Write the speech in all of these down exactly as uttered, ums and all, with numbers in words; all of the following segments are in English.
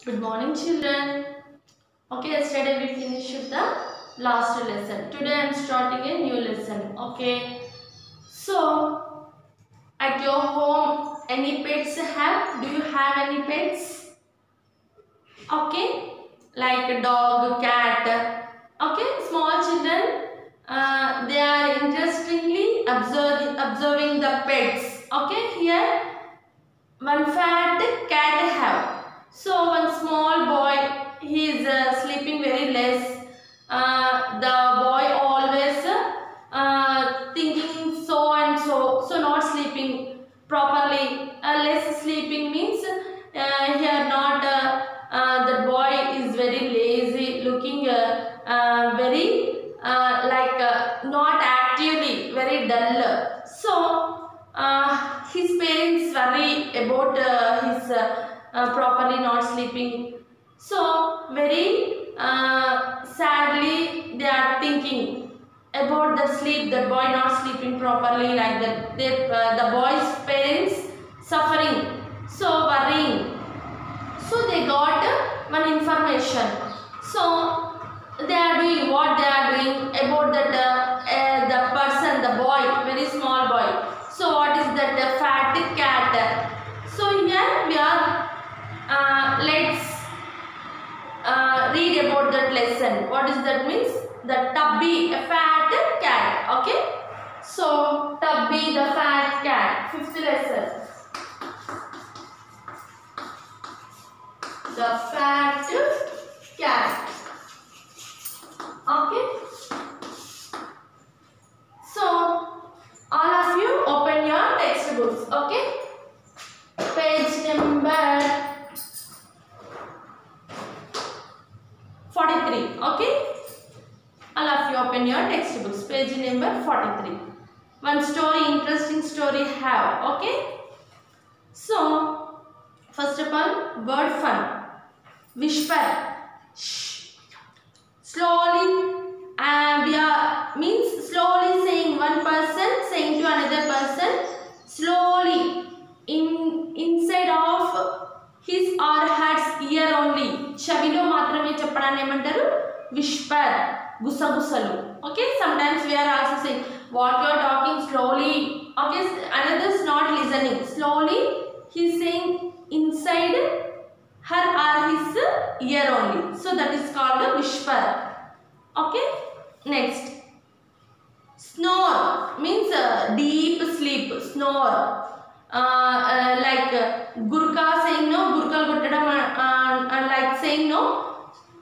Good morning, children. Okay, yesterday we finished the last lesson. Today I am starting a new lesson. Okay, so at your home, any pets have? Do you have any pets? Okay, like a dog, cat. Okay, small children, uh, they are interestingly observing observing the pets. Okay, here one fat cat have. So one small boy, he is uh, sleeping very less. Uh, the boy always uh, thinking so and so, so not sleeping properly. Uh, less sleeping means uh, here not. Uh, uh, the boy is very lazy, looking uh, uh, very uh, like uh, not actively, very dull. So uh, his parents worry about uh, his uh, uh, properly not sleeping. So very uh, sadly they are thinking about the sleep, the boy not sleeping properly, like that. They, uh, the boy's parents suffering, so worrying. So they got uh, one information. So they are doing what they are doing about that uh, uh, the person, the boy, very small boy. So what is that uh, fat cat? So here we are. Uh, let's uh, read about that lesson. What is that means? The Tubby, a fat cat. Okay. So Tubby, the fat cat. Fifth lesson. The fat cat. Okay. So all of you open your textbooks. Okay. Page number forty-three. Okay. All of you open your textbooks. Page number forty-three. One story, interesting story have. Okay. So first of all, word fun. Whisper. Shh. Slowly. And we are means slowly saying one person saying to another person slowly in inside of his or her ear only. Chavilo matrame cheppadani emantaru whisper, gusagusalu. Okay, sometimes we are also saying what you are talking slowly. Okay, another is not listening. Slowly he is saying inside her or his ear only. So that is called a whisper. Okay, next. Snore means uh, deep sleep. Snore. Uh, uh, like uh, Gurkha saying no, Gurkal Guttadam uh, uh, like saying no.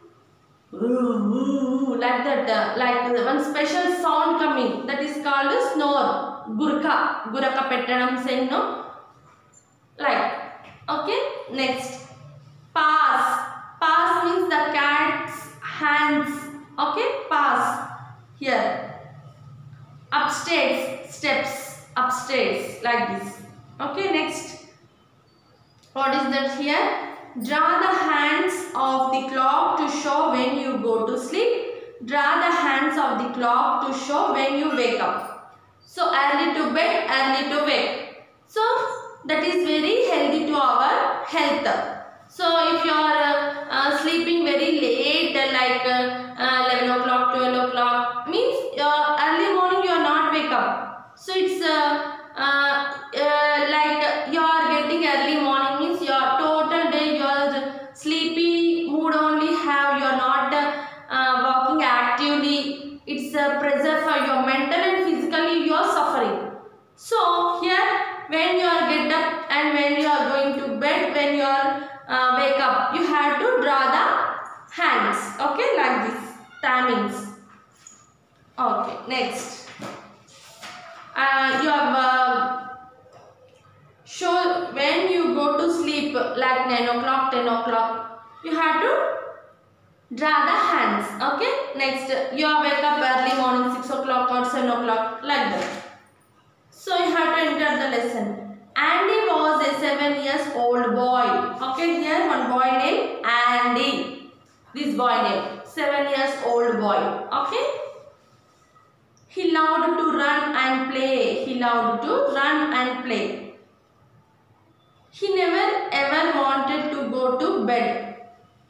Like that, uh, like one special sound coming, that is called a snore. Gurkha, Guraka Pettadam saying no. Like, okay, next. Pass. Pass means the cat's hands. Okay, pass. Here. Upstairs, steps, upstairs, like this. Okay, next. What is that here? Draw the hands of the clock to show when you go to sleep. Draw the hands of the clock to show when you wake up. So, early to bed, early to wake. So, that is very healthy to our health. So, if you are uh, uh, sleeping very late, uh, like uh, uh, eleven o'clock, twelve o'clock, means uh, early morning you are not wake up. So, it's uh, uh, uh, like you are getting early morning means your total day you are sleepy mood only have, you are not uh, uh, working actively. It's a pressure for your mental and physically you are suffering. So, here when you are get up and when you are going to bed, when you are uh, wake up, you have to draw the hands. Okay, like this. Timings. Okay, next. Uh, you have uh, show when you go to sleep like nine o'clock, ten o'clock, you have to draw the hands. Okay, next you are wake up early morning six o'clock or seven o'clock, like that. So you have to enter the lesson. Andy was a seven years old boy. Okay, here one boy named Andy. This boy name seven years old boy. Okay. He loved to run and play. He loved to run and play. He never ever wanted to go to bed.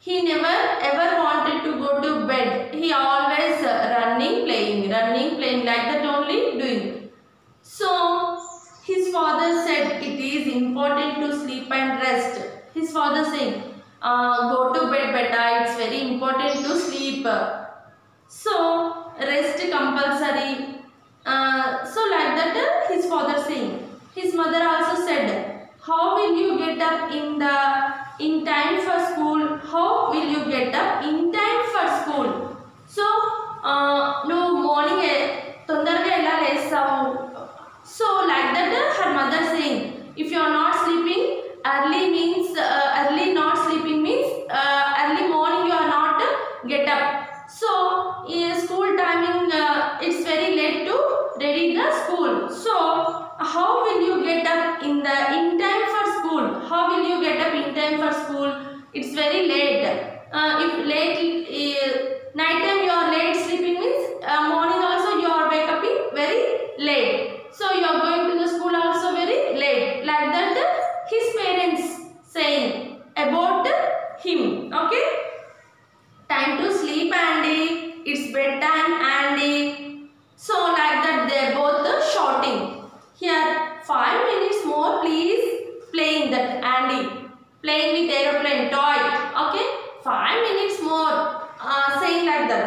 he never ever wanted to go to bed. He always uh, running, playing, running, playing, like that only doing. So his father said it is important to sleep and rest. His father saying, uh, go to bed beta, it's very important to sleep. So rest compulsory. Uh, so like that uh, his father saying. His mother also said, how will you get up in the in time for school? How will you get up in time for school? So uh, no morning tondaraga ella lesavu. So like that uh, her mother saying, if you are not sleeping early means uh, early not sleeping means uh, early morning you are not uh, get up. So in school timing uh, it's very late to ready the school. So how will you get up in the in time for school? How will you get up in time for school? It's very late. Uh, if late uh, night time you are late sleeping means uh, morning also you are wake up very late. So you are going to the school also very late. Like that uh, his parents saying about him. Okay. Time to sleep, Andy. It's bedtime, Andy. So like that they both uh, shouting. Here, five minutes more, please. Playing that Andy, playing with aeroplane toy. Okay, five minutes more. Uh, saying like that.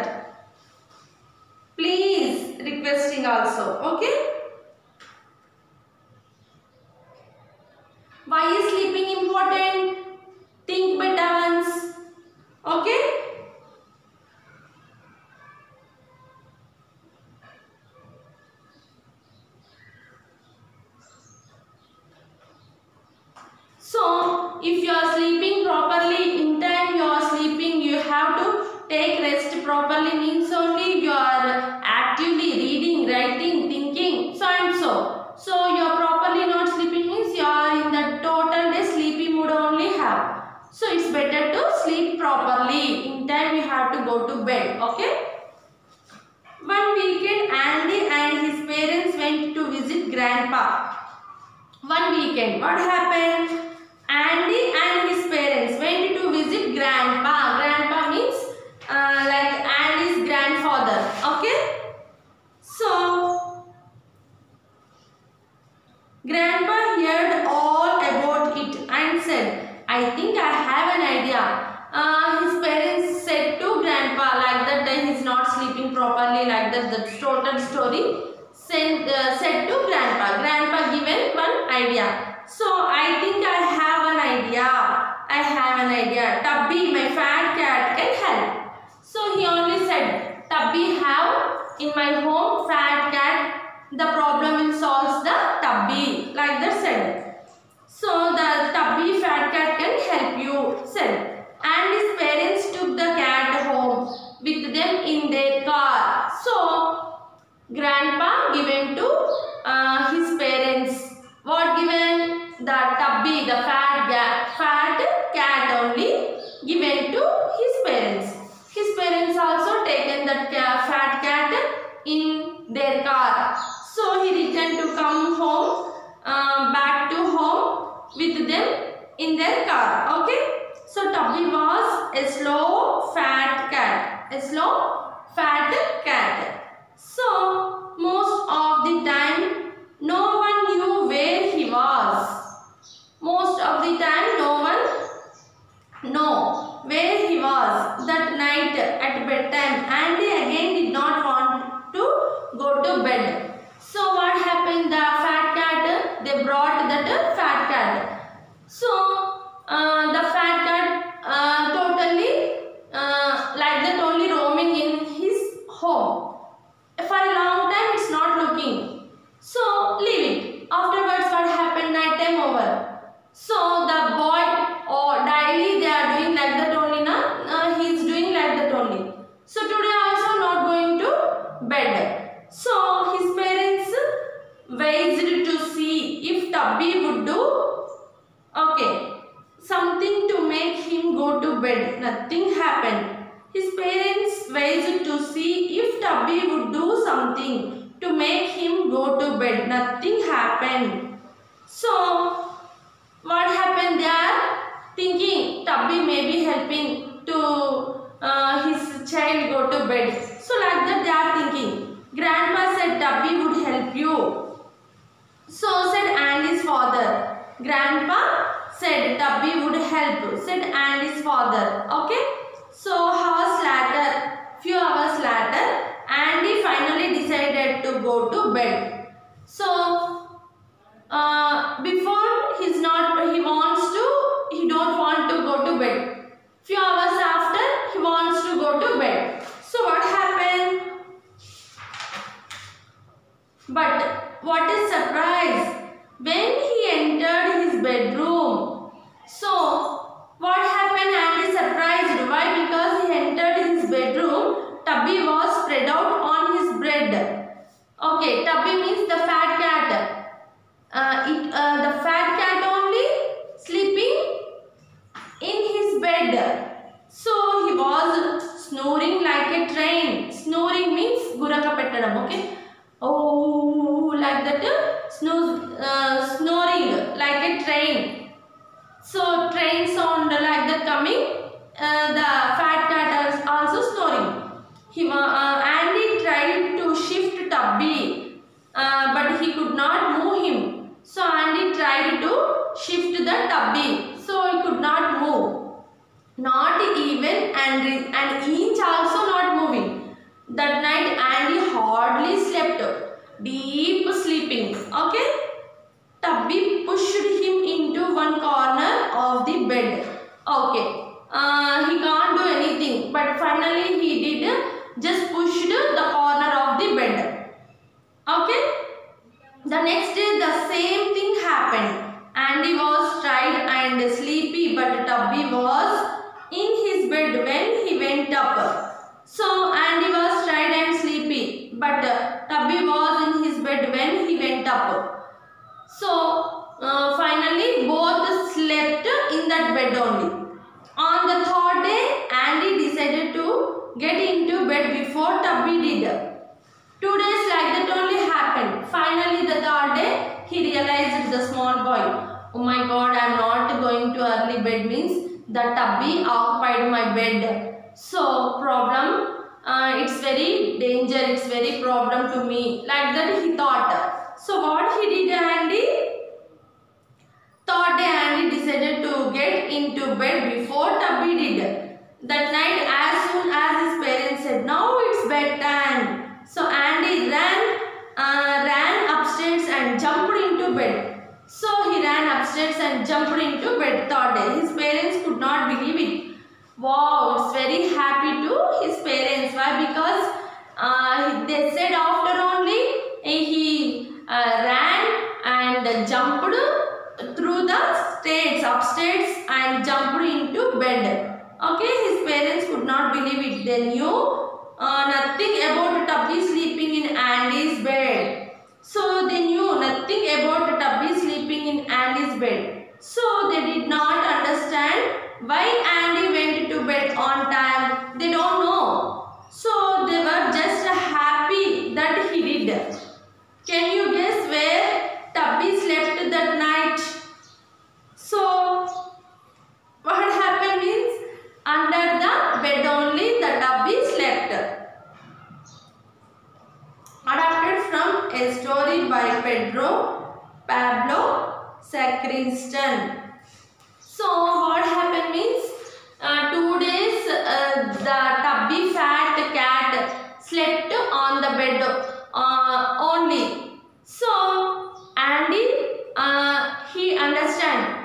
Please, requesting also. Okay. Why is sleeping important? Think better once. Okay. So, if you are sleeping properly, in time you are sleeping, you have to take rest properly means only you are actively reading, writing, thinking, so and so. So, you are properly not sleeping means you are in the total day sleepy mood only have. So, it's better to sleep properly. In time you have to go to bed, okay? One weekend, Andy and his parents went to visit grandpa. One weekend, what happened? Andy and his parents went to visit grandpa. Grandpa means uh, like Andy's grandfather. Okay. So grandpa heard all about it and said, I think I have an idea. Uh, his parents said to grandpa like that day he is not sleeping properly, like that the total story said, uh, said to grandpa. Grandpa given one idea. So I think I have an idea. I have an idea. Tubby, my fat cat, can help. So he only said, Tubby have in my home fat cat. The problem will solve the Tubby. Like that said. So the Tubby fat cat can help you, said. And his parents took the cat home with them in their car. So grandpa given to uh, his parents. What given? The Tubby, the fat, fat cat only given to his parents. His parents also taken that fat cat in their car. So he returned to come home, uh, back to home with them in their car. Okay. So Tubby was a slow fat cat. A slow fat cat. So most of the time no one knew where he was. Most of the time no one knew where he was that night at bedtime. Andy again did not want to go to bed. So what happened? The fat cat, they brought that fat cat. So uh, the fat cat uh, totally uh, like that only roaming in his home. For a long time it's not looking. So leave it. Afterwards what happened? Night time over. So the boy or daily they are doing like that only na. Uh, he is doing like that only. So today also not going to bed. So his parents waited to see if Tubby would do okay something to make him go to bed. Nothing happened. His parents waited to see if Tubby would do something to make him go to bed. Nothing happened. So what happened? They are thinking Tubby may be helping to Grandpa said Tubby would help, said Andy's father. Okay. So hours later, few hours later, Andy finally decided to go to bed. So uh, before he's not, he wants to, he don't want to go to bed. Few hours after, he wants to go to bed. So what happened? But what is surprise? When he entered his bedroom, so what happened? Andy surprised. Why? Because he entered his bedroom, Tubby was spread out on his bed. Okay, Tubby means the fat cat. Uh, it, uh, the fat cat only sleeping in his bed. So he was snoring like a train. Snoring means guraka pettadam. Okay. Oh, like that, uh, snooze, uh, snoring like a train. So train sound like that coming. Uh, the fat cat is also snoring. He, uh, Andy tried to shift Tubby, uh, but he could not move him. So Andy tried to shift the Tubby. So he could not move. Not even and an inch also not moving. That night Andy hardly slept, deep sleeping. Okay. Tubby pushed him into one corner of the bed. Okay. Uh, he can't do anything, but finally he did just pushed the corner of the bed. Okay. The next day the same thing happened. Andy was tired and sleepy, but Tubby was in his bed when he went up. So Andy was tired and sleepy, but uh, Tubby was in his bed when he went up. So uh, finally both slept in that bed only. On the third day, Andy decided to get into bed before Tubby did. Two days like that only happened. Finally the third day, he realized the small boy. Oh my God, I am not going to early bed means the Tubby occupied my bed. So problem, uh, it's very danger, it's very problem to me. Like that he thought. So what he did, Andy? Third day Andy decided to get into bed before Tubby did. That night as soon as his parents said, now it's bedtime. So Andy ran, uh, ran upstairs and jumped into bed. So he ran upstairs and jumped into bed third day. His parents could not believe it. Wow, it's very happy to his parents. Why? Because uh, they said after only he uh, ran and jumped through the stairs, upstairs and jumped into bed. Okay, his parents could not believe it. They knew uh, nothing about Tubby sleeping in Andy's bed. So they knew nothing about Tubby sleeping in Andy's bed. So they did not understand why Andy went to bed on time. They don't know. So they were just happy that he did. Can you guess where Tubby slept that night? So what happened means under the bed only the Tubby slept. Adapted from a story by Pedro Pablo Sacristan. So what happened means uh, two days uh, the Tubby fat cat slept on the bed uh, only. So Andy uh, he understand